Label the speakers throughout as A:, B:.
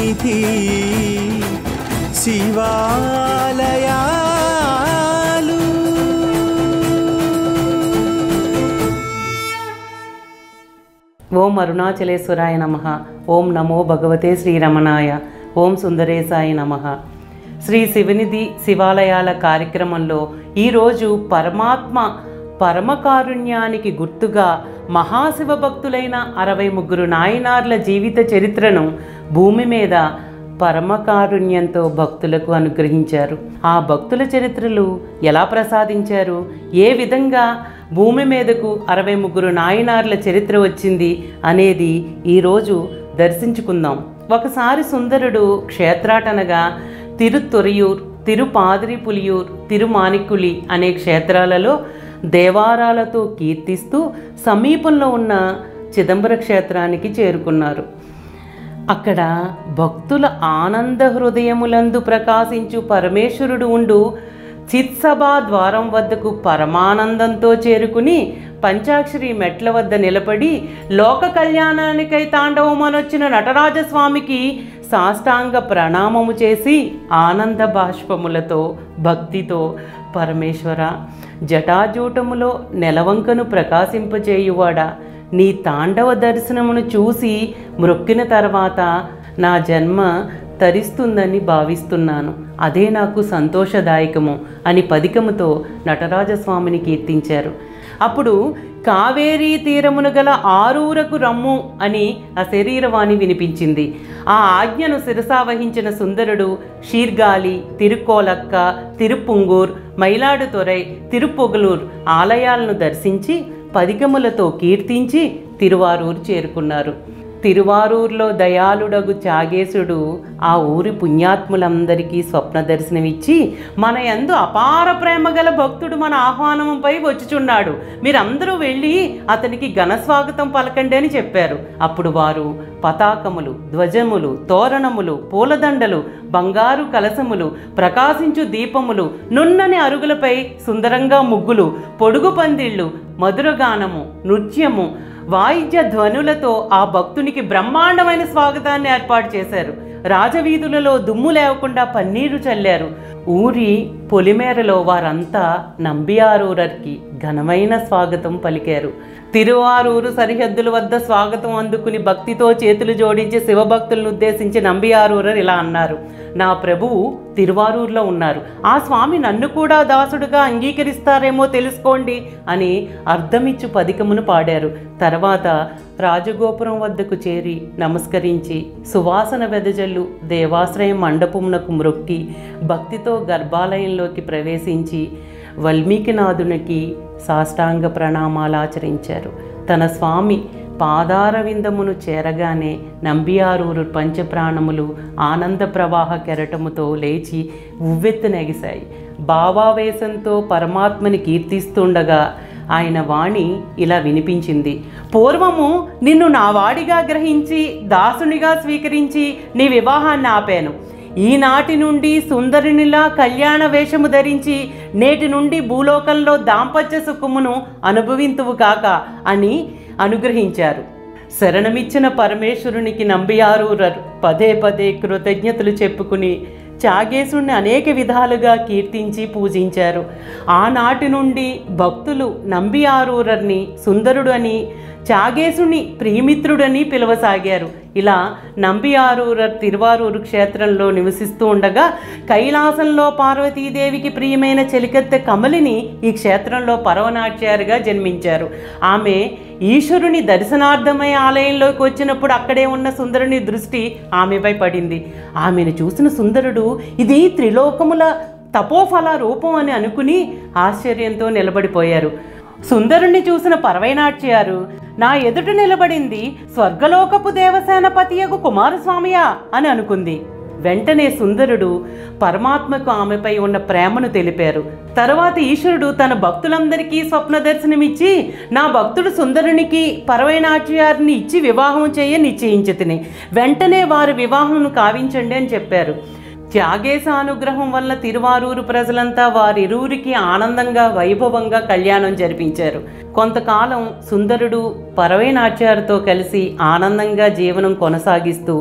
A: సన్నిధి శివాలయాలు.
B: ఓం అరుణాచలేశ్వరాయ నమః. ఓం నమో భగవతే శ్రీరమణాయ. ఓం సుందరేశాయ నమః. శ్రీ శివనిధి శివాలయాల కార్యక్రమంలో ఈరోజు పరమాత్మ పరమకారుణ్యానికి గుర్తుగా మహాశివ భక్తులైన 63 నాయనార్ల జీవిత చరిత్రను భూమి మీద పరమకారుణ్యంతో భక్తులకు అనుగ్రహించారు. ఆ భక్తుల చరిత్రలు ఎలా ప్రసాదించారు, ఏ విధంగా భూమి మీదకు 63 నాయనార్ల చరిత్ర వచ్చింది అనేది ఈరోజు దర్శించుకుందాం. ఒకసారి సుందరుడు క్షేత్రాటనగా తిరుత్తొరియూర్, తిరుపాదిరిపులియూర్, తిరుమానిక్కులి అనే క్షేత్రాలలో దేవారాలతో కీర్తిస్తూ సమీపంలో ఉన్న చిదంబర క్షేత్రానికి చేరుకున్నారు. అక్కడ భక్తుల ఆనంద హృదయములందు ప్రకాశించు పరమేశ్వరుడు ఉండు చిత్సభా ద్వారం వద్దకు పరమానందంతో చేరుకుని పంచాక్షరి మెట్ల వద్ద నిలబడి లోక కళ్యాణానికై తాండవమనొచ్చిన నటరాజస్వామికి సాష్టాంగ ప్రణామము చేసి ఆనంద బాష్పములతో భక్తితో, పరమేశ్వర, జటాజూటములో నెలవంకను ప్రకాశింపజేయువాడా, నీ తాండవ దర్శనమును చూసి మ్రొక్కిన తర్వాత నా జన్మ తరిస్తుందని భావిస్తున్నాను, అదే నాకు సంతోషదాయకము అని పదికముతో నటరాజస్వామిని కీర్తించారు. అప్పుడు కావేరీ తీరమును గల ఆరూరకు రమ్ము అని ఆ శరీరవాణి వినిపించింది. ఆ ఆజ్ఞను శిరసావహించిన సుందరుడు షీర్గాలి, తిరుకోలక్క, తిరుపుంగూర్, మైలాడుతురై, తిరుపుగలూర్ ఆలయాలను దర్శించి పదికములతో కీర్తించి తిరువారూరు చేరుకున్నారు. తిరువారూరులో దయాళుడగు చాగేశుడు ఆ ఊరి పుణ్యాత్ములందరికీ స్వప్న దర్శనమిచ్చి, మన యందు అపార ప్రేమ గల భక్తుడు మన ఆహ్వానంపై వచ్చుచున్నాడు, మీరందరూ వెళ్ళి అతనికి ఘనస్వాగతం పలకండి అని చెప్పారు. అప్పుడు వారు పతాకములు, ధ్వజములు, తోరణములు, పూలదండలు, బంగారు కలసములు, ప్రకాశించు దీపములు, నున్నని అరుగులపై సుందరంగా ముగ్గులు, పొడుగు పందిళ్ళు, మధురగానము, నృత్యము, వాయిద్య ధ్వనులతో ఆ భక్తునికి బ్రహ్మాండమైన స్వాగతాన్ని ఏర్పాటు చేశారు. రాజవీధులలో దుమ్ము లేవకుండా పన్నీరు చల్లారు. ఊరి పొలిమేరలో వారంతా నంబియారూరర్కి ఘనమైన స్వాగతం పలికారు. తిరువారూరు సరిహద్దుల వద్ద స్వాగతం అందుకుని భక్తితో చేతులు జోడించి శివభక్తులను ఉద్దేశించి నంబియారూరర్ ఇలా అన్నారు, నా ప్రభువు తిరువారూరులో ఉన్నారు, ఆ స్వామి నన్ను కూడా దాసుడుగా అంగీకరిస్తారేమో తెలుసుకోండి అని అర్థమిచ్చు పదికమును పాడారు. తర్వాత రాజగోపురం వద్దకు చేరి నమస్కరించి సువాసన వెదజల్లు దేవాశ్రయ మండపమునకు మ్రొక్కి భక్తితో గర్భాలయంలోకి ప్రవేశించి వాల్మీకినాథునికి సాష్టాంగ ప్రణామాలాచరించారు. తన స్వామి పాదారవిందమును చేరగానే నంబియారూరు పంచప్రాణములు ఆనంద ప్రవాహ కెరటముతో లేచి ఉవ్వెత్తునెగిశాయి. భావావేశంతో పరమాత్మని కీర్తిస్తుండగా ఆయన వాణి ఇలా వినిపించింది, పూర్వము నిన్ను నా వాడిగా గ్రహించి దాసునిగా స్వీకరించి నీ వివాహాన్ని ఆపాను. ఈనాటి నుండి సుందరునిలా కళ్యాణ వేషము ధరించి నేటి నుండి భూలోకంలో దాంపత్య సుఖమును అనుభవింతువు కాక అని అనుగ్రహించారు. శరణమిచ్చిన పరమేశ్వరునికి నంబియారూరర్ పదే పదే కృతజ్ఞతలు చెప్పుకుని చాగేశుణ్ణి అనేక విధాలుగా కీర్తించి పూజించారు. ఆనాటి నుండి భక్తులు నంబియారూరర్ని సుందరుడు అని, చాగేశుని ప్రియమిత్రుడని పిలవసాగారు. ఇలా నంబియారూరర్ తిరువారూరు క్షేత్రంలో నివసిస్తూ ఉండగా కైలాసంలో పార్వతీదేవికి ప్రియమైన చెలికత్తె కమలిని ఈ క్షేత్రంలో పరవనాట్యారుగా జన్మించారు. ఆమె ఈశ్వరుని దర్శనార్థమై ఆలయంలోకి వచ్చినప్పుడు అక్కడే ఉన్న సుందరుని దృష్టి ఆమెపై పడింది. ఆమెను చూసిన సుందరుడు ఇది త్రిలోకముల తపోఫల రూపం అని అనుకుని ఆశ్చర్యంతో నిలబడిపోయారు. సుందరుణ్ణి చూసిన పరవైనాట్యారు, నా ఎదుట నిలబడింది స్వర్గలోకపు దేవసేనపతియగు కుమారస్వామియా అని అనుకుంది. వెంటనే సుందరుడు పరమాత్మకు ఆమెపై ఉన్న ప్రేమను తెలిపారు. తరువాత ఈశ్వరుడు తన భక్తులందరికీ స్వప్న దర్శనమిచ్చి, నా భక్తుడు సుందరునికి పరవైనాట్యారిని ఇచ్చి వివాహం చేయ నిశ్చయించితిని, వెంటనే వారి వివాహం కావించండి అని చెప్పారు. త్యాగేశానుగ్రహం వల్ల తిరువారూరు ప్రజలంతా వారిరువురికి ఆనందంగా వైభవంగా కళ్యాణం జరిపించారు. కొంతకాలం సుందరుడు పరవైనాట్యారితో కలిసి ఆనందంగా జీవనం కొనసాగిస్తూ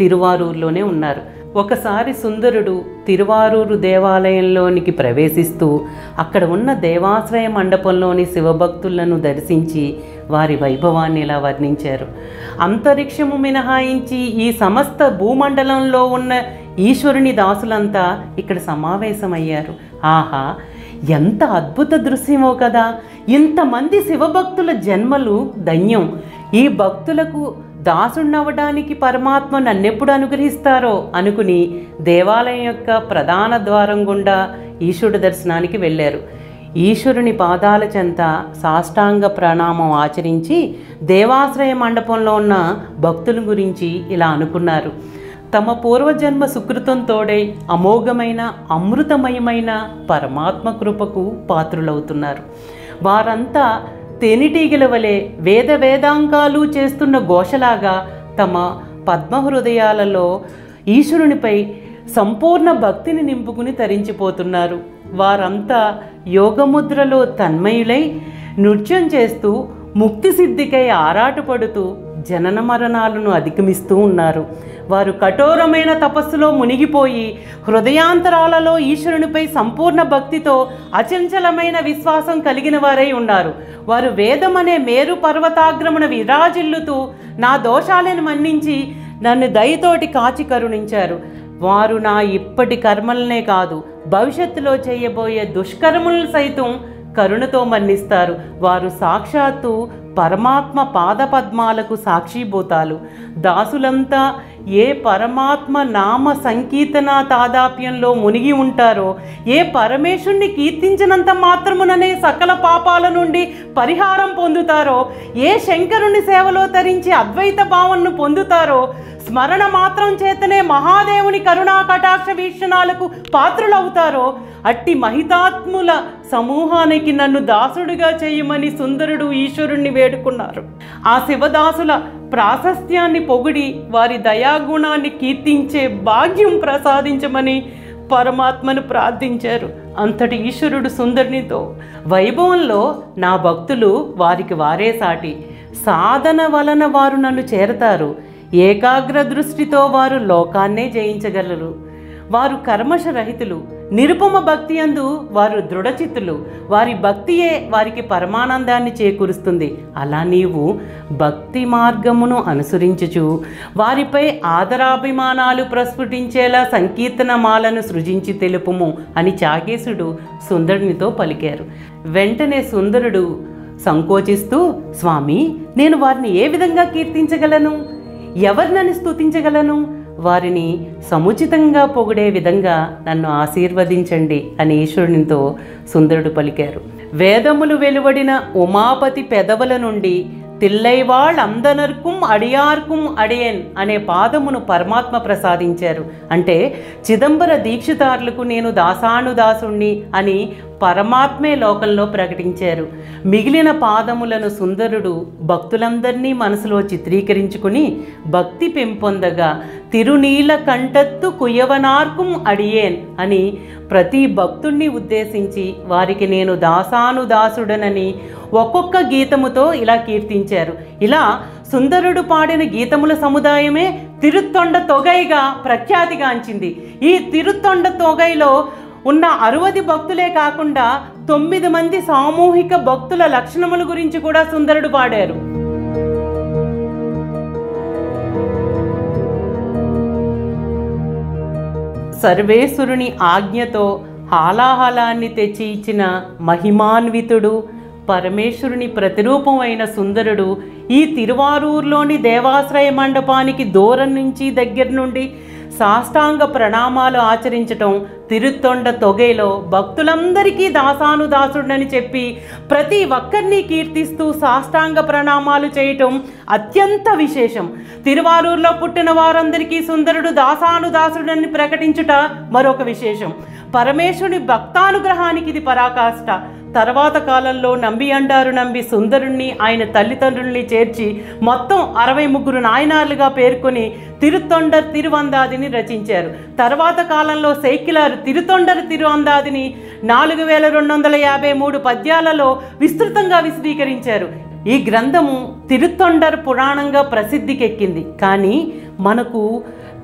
B: తిరువారూరులోనే ఉన్నారు. ఒకసారి సుందరుడు తిరువారూరు దేవాలయంలోనికి ప్రవేశిస్తూ అక్కడ ఉన్న దేవాశ్రయ మండపంలోని శివభక్తులను దర్శించి వారి వైభవాన్ని ఇలా వర్ణించారు. అంతరిక్షము మినహాయించి ఈ సమస్త భూమండలంలో ఉన్న ఈశ్వరుని దాసులంతా ఇక్కడ సమావేశమయ్యారు. ఆహా, ఎంత అద్భుత దృశ్యమో కదా! ఇంతమంది శివభక్తుల జన్మలు ధన్యం. ఈ భక్తులకు దాసుణ్ణవ్వడానికి పరమాత్మ నన్నెప్పుడు అనుగ్రహిస్తారో అనుకుని దేవాలయం యొక్క ప్రధాన ద్వారం గుండా ఈశ్వరుడి దర్శనానికి వెళ్ళారు. ఈశ్వరుని పాదాల చెంత సాష్టాంగ ప్రణామం ఆచరించి దేవాశ్రయ మండపంలో ఉన్న భక్తుల గురించి ఇలా అనుకున్నారు. తమ పూర్వజన్మ సుకృతం తోడై అమోఘమైన అమృతమయమైన పరమాత్మ కృపకు పాత్రులవుతున్నారు. వారంతా తేనెటీగల వలె వేదాంగాలు చేస్తున్న ఘోషలాగా తమ పద్మహృదయాలలో ఈశ్వరునిపై సంపూర్ణ భక్తిని నింపుకుని తరించిపోతున్నారు. వారంతా యోగముద్రలో తన్మయులై నృత్యం చేస్తూ ముక్తి సిద్ధికై ఆరాటపడుతూ జనన మరణాలను అధిగమిస్తూ ఉన్నారు. వారు కఠోరమైన తపస్సులో మునిగిపోయి హృదయాంతరాలలో ఈశ్వరునిపై సంపూర్ణ భక్తితో అచంచలమైన విశ్వాసం కలిగిన వారై ఉన్నారు. వారు వేదమనే మేరు పర్వతాగ్రమున విరాజిల్లుతూ నా దోషాలను మన్నించి నన్ను దయతోటి కాచి కరుణించారు. వారు నా ఇప్పటి కర్మలనే కాదు, భవిష్యత్తులో చేయబోయే దుష్కర్మలను సైతం కరుణతో మన్నిస్తారు. వారు సాక్షాత్తు పరమాత్మ పాదపద్మాలకు సాక్షిభూతాలు. దాసులంతా ఏ పరమాత్మ నామ సంకీర్తన తాదాప్యంలో మునిగి ఉంటారో, ఏ పరమేశ్వరుణ్ణి కీర్తించినంత మాత్రముననే సకల పాపాల నుండి పరిహారం పొందుతారో, ఏ శంకరుని సేవలో తరించి అద్వైత భావనను పొందుతారో, స్మరణ మాత్రం చేతనే మహాదేవుని కరుణా కటాక్ష వీక్షణాలకు పాత్రులవుతారో, అట్టి మహితాత్ముల సమూహానికి నన్ను దాసుడిగా చేయమని సుందరుడు ఈశ్వరుణ్ణి వేడుకున్నారు. ఆ శివదాసుల ప్రాశస్త్యాన్ని పొగిడి వారి దయాగుణాన్ని కీర్తించే భాగ్యం ప్రసాదించమని పరమాత్మను ప్రార్థించారు. అంతటి ఈశ్వరుడు సుందరునితో, వైభవంలో నా భక్తులు వారికి వారే సాటి. సాధన వలన వారు నన్ను చేరతారు. ఏకాగ్ర దృష్టితో వారు లోకాన్నే జయించగలరు. వారు కర్మశరహితులు. నిరుపమ భక్తి యందు వారు దృఢచిత్తులు. వారి భక్తియే వారికి పరమానందాన్ని చేకూరుస్తుంది. అలా నీవు భక్తి మార్గమును అనుసరించుచు వారిపై ఆదరాభిమానాలు ప్రస్ఫుటించేలా సంకీర్తనమాలను సృజించి తెలుపుము అని చాకేశుడు సుందరునితో పలికారు. వెంటనే సుందరుడు సంకోచిస్తూ, స్వామి, నేను వారిని ఏ విధంగా కీర్తించగలను? ఎవరినని స్తుతించగలను? వారిని సముచితంగా పొగిడే విధంగా నన్ను ఆశీర్వదించండి అని ఈశ్వరునితో సుందరుడు పలికారు. వేదములు వెలువడిన ఉమాపతి పెదవుల నుండి తిల్లైవాళ్ అందనర్కుం అడియార్కుం అడియన్ అనే పాదమును పరమాత్మ ప్రసాదించారు. అంటే చిదంబర దీక్షితార్లకు నేను దాసానుదాసుణ్ణి అని పరమాత్మే లోకంలో ప్రకటించారు. మిగిలిన పాదములను సుందరుడు భక్తులందరినీ మనసులో చిత్రీకరించుకుని భక్తి పెంపొందగా తిరునీల కంటత్తు కుయవనార్కుం అడియేన్ అని ప్రతి భక్తుణ్ణి ఉద్దేశించి వారికి నేను దాసానుదాసుడనని ఒక్కొక్క గీతముతో ఇలా కీర్తించారు. ఇలా సుందరుడు పాడిన గీతముల సముదాయమే తిరుత్తొండ తొగైగా ప్రఖ్యాతిగాంచింది. ఈ తిరుత్తొండ తొగైలో ఉన్న 60 భక్తులే కాకుండా 9 మంది సామూహిక భక్తుల లక్షణముల గురించి కూడా సుందరుడు పాడారు. సర్వేశ్వరుని ఆజ్ఞతో హాలాహలాన్ని తెచ్చి ఇచ్చిన మహిమాన్వితుడు పరమేశ్వరుని ప్రతిరూపం అయిన సుందరుడు ఈ తిరువారూరులోని దేవాశ్రయ మండపానికి దూరం నుంచి దగ్గర నుండి సాష్టాంగ ప్రణామాలు ఆచరించటం, తిరుత్తొండ తొగైలో భక్తులందరికీ దాసానుదాసుడని చెప్పి ప్రతి ఒక్కరిని కీర్తిస్తూ సాష్టాంగ ప్రణామాలు చేయటం అత్యంత విశేషం. తిరువారూరులో పుట్టిన వారందరికీ సుందరుడు దాసానుదాసుడని ప్రకటించుట మరొక విశేషం. పరమేశ్వరుని భక్తానుగ్రహానికి ఇది పరాకాష్ట. తర్వాత కాలంలో నంబి అండారు నంబి సుందరుణ్ణి ఆయన తల్లిదండ్రుల్ని చేర్చి మొత్తం 63 నాయనార్లుగా పేర్కొని తిరుత్తొండర్ తిరువందాదిని రచించారు. తర్వాత కాలంలో సైకిలారు తిరుత్తొండర్ తిరువందాదిని 4253 పద్యాలలో విస్తృతంగా విశదీకరించారు. ఈ గ్రంథము తిరుత్తొండర్ పురాణంగా ప్రసిద్ధికెక్కింది. కానీ మనకు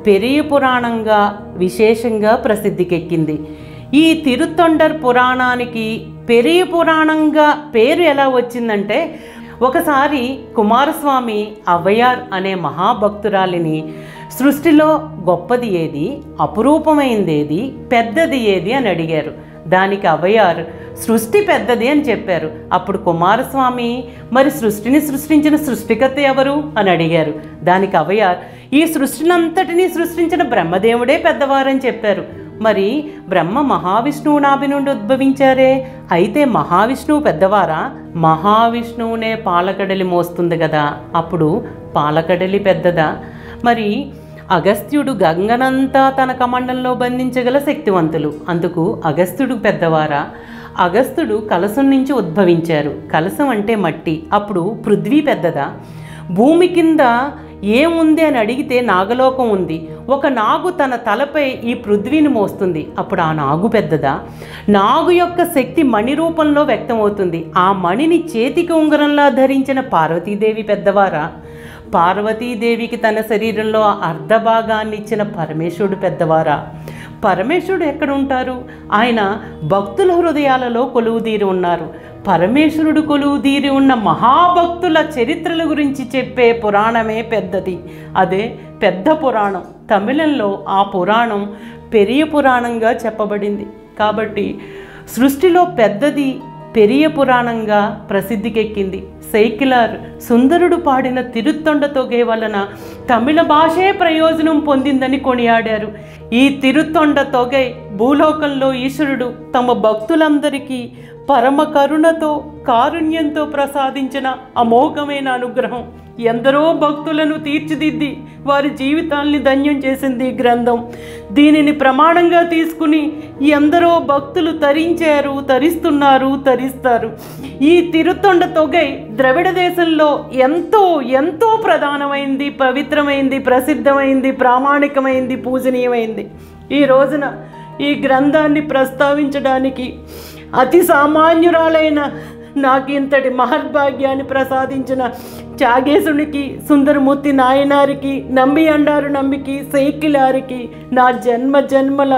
B: పెరియ పురాణంగా విశేషంగా ప్రసిద్ధికెక్కింది. ఈ తిరుత్తొండర్ పురాణానికి పెరియ పురాణంగా పేరు ఎలా వచ్చిందంటే, ఒకసారి కుమారస్వామి అవ్వయార్ అనే మహాభక్తురాలిని సృష్టిలో గొప్పది ఏది, అపురూపమైంది ఏది, పెద్దది ఏది అని అడిగారు. దానికి అవ్వయార్ సృష్టి పెద్దది అని చెప్పారు. అప్పుడు కుమారస్వామి మరి సృష్టిని సృష్టించిన సృష్టికర్త ఎవరు అని అడిగారు. దానికి అవ్వయార్ ఈ సృష్టినంతటినీ సృష్టించిన బ్రహ్మదేవుడే పెద్దవారని చెప్పారు. మరి బ్రహ్మ మహావిష్ణువు నాభి నుండి ఉద్భవించారే, అయితే మహావిష్ణువు పెద్దవారా? మహావిష్ణువునే పాలకడలి మోస్తుంది కదా, అప్పుడు పాలకడలి పెద్దదా? మరి అగస్త్యుడు గంగనంతా తన కమండంలో బంధించగల శక్తివంతులు, అందుకు అగస్త్యుడు పెద్దవారా? అగస్త్యుడు కలశం నుంచి ఉద్భవించారు. కలశం అంటే మట్టి, అప్పుడు పృథ్వీ పెద్దదా? భూమి కింద ఏముంది అని అడిగితే నాగలోకం ఉంది. ఒక నాగు తన తలపై ఈ పృథ్వీని మోస్తుంది, అప్పుడు ఆ నాగు పెద్దదా? నాగు యొక్క శక్తి మణి రూపంలో వ్యక్తమవుతుంది. ఆ మణిని చేతికి ఉంగరంలా ధరించిన పార్వతీదేవి పెద్దవారా? పార్వతీదేవికి తన శరీరంలో అర్ధభాగాన్ని ఇచ్చిన పరమేశ్వరుడు పెద్దవారా? పరమేశ్వరుడు ఎక్కడ ఉంటారు? ఆయన భక్తుల హృదయాలలో కొలువుదీరి ఉన్నారు. పరమేశ్వరుడు కొలువుదీరి ఉన్న మహాభక్తుల చరిత్రల గురించి చెప్పే పురాణమే పెద్దది, అదే పెద్ద పురాణం. తమిళంలో ఆ పురాణం పెరియ పురాణంగా చెప్పబడింది. కాబట్టి సృష్టిలో పెద్దది పెరియ పురాణంగా ప్రసిద్ధికెక్కింది. సైకిలార్ సుందరుడు పాడిన తిరుత్తొండ తొగై వలన తమిళ భాషే ప్రయోజనం పొందిందని కొనియాడారు. ఈ తిరుత్తొండ తొగై భూలోకంలో ఈశ్వరుడు తమ భక్తులందరికీ పరమ కరుణతో కారుణ్యంతో ప్రసాదించిన అమోఘమైన అనుగ్రహం. ఎందరో భక్తులను తీర్చిదిద్ది వారి జీవితాల్ని ధన్యం చేసింది ఈ గ్రంథం. దీనిని ప్రమాణంగా తీసుకుని ఎందరో భక్తులు తరించారు, తరిస్తున్నారు, తరిస్తారు. ఈ తిరుత్తొండ తొగై ద్రవిడ దేశంలో ఎంతో ఎంతో ప్రధానమైంది, పవిత్రమైంది, ప్రసిద్ధమైంది, ప్రామాణికమైంది, పూజనీయమైంది. ఈ రోజున ఈ గ్రంథాన్ని ప్రస్తావించడానికి అతి సామాన్యురాలైన నాకు ఇంతటి మహర్భాగ్యాన్ని ప్రసాదించిన చాగేశునికి, సుందరమూర్తి నాయనారికి, నంబి అండారు నంబికి, సైకిలారికి నా జన్మ జన్మల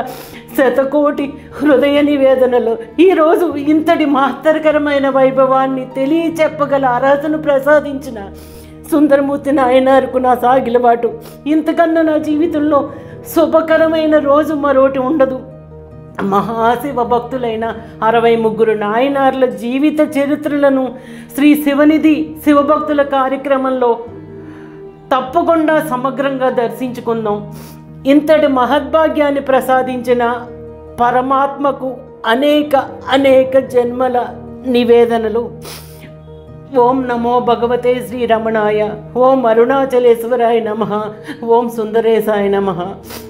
B: శతకోటి హృదయ నివేదనలు. ఈరోజు ఇంతటి మహత్తరకరమైన వైభవాన్ని తెలియచెప్పగల అర్హతను ప్రసాదించిన సుందరమూర్తి నాయనారుకు నా సాగిలబాటు. ఇంతకన్నా నా జీవితంలో శుభకరమైన రోజు మరోటి ఉండదు. మహాశివ భక్తులైన 63 నాయనార్ల జీవిత చరిత్రలను శ్రీ శివనిధి శివభక్తుల కార్యక్రమంలో తప్పకుండా సమగ్రంగా దర్శించుకుందాం. ఇంతటి మహద్భాగ్యాన్ని ప్రసాదించిన పరమాత్మకు అనేక అనేక జన్మల నివేదనలు. ఓం నమో భగవతే శ్రీరమణాయ, ఓం అరుణాచలేశ్వరాయ నమః, ఓం సుందరేశాయ నమః.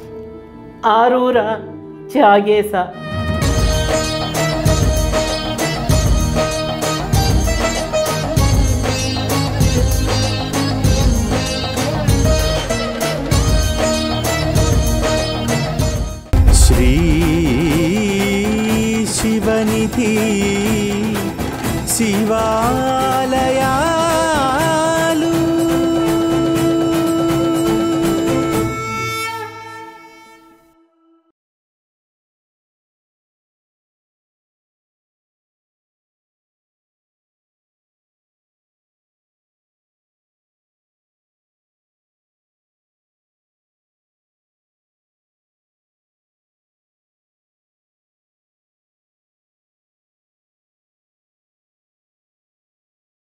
B: ఆరూర చాగేశ.
A: శ్రీ శివనిధి శివాలయా